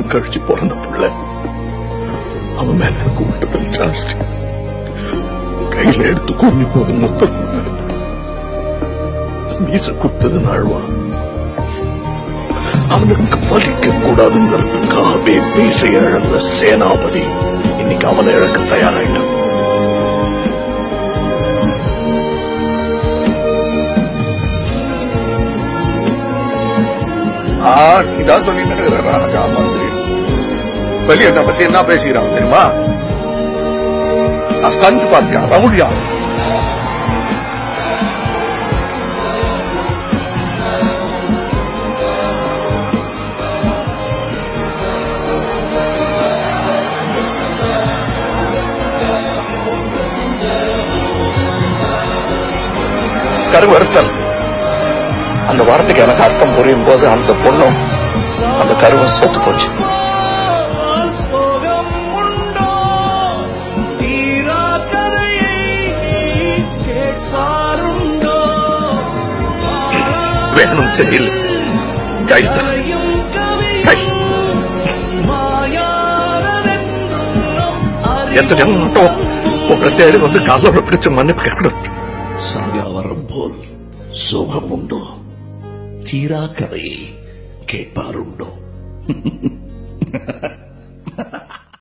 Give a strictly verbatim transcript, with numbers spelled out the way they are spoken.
கழிச்சு பிறந்த பிள்ளை. அவன் மேல எனக்கு விட்டதில் ஜாஸ்தி. கையில எடுத்து கூண்டி போது முத்தம் மீச குத்தது நாழ்வான். அவனுக்கு பலிக்க கூடாதுங்கிறதுக்காகவே மீசை இழந்த சேனாபதி இன்னைக்கு அவனை இழக்க தயாராயிட்டான். இதான் சொல்லிட்டு ராஜா மந்திரி வெளியேட்ட பத்தி என்ன பேசுகிறான் தெரியுமா? அஸ்கந்து பாத்தியா ரவுடியா? கருவறுத்தல் அந்த வார்த்தைக்கு எனக்கு அர்த்தம் புரியும் போது அந்த பொண்ணும் அந்த கருவம் செத்து போச்சு. வேணும் சரியில்லை கைத்த கை எத்தனை மட்டும் உங்களை தேடி வந்து காலோட பிடிச்சு மன்னிப்பு கேட்கணும். சாகாவரம் போல் சுகம் உண்டோ, தீரா கதையை கேட்பாருண்டோ?